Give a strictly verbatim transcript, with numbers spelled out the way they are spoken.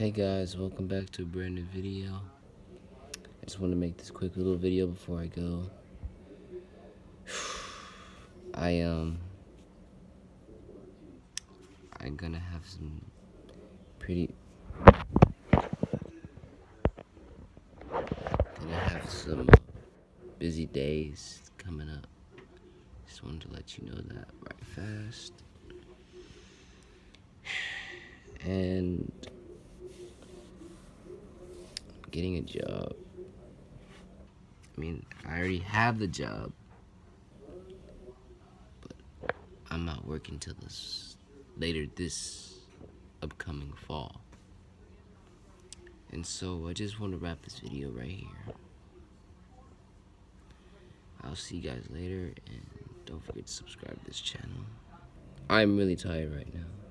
Hey guys, welcome back to a brand new video. I just want to make this quick little video before I go. I um I'm gonna have some pretty gonna have some uh, busy days coming up. Just wanted to let you know that right fast. And getting a job. I mean, I already have the job, but I'm not working till this later this upcoming fall. And so I just want to wrap this video right here. I'll see you guys later, and don't forget to subscribe to this channel. I'm really tired right now.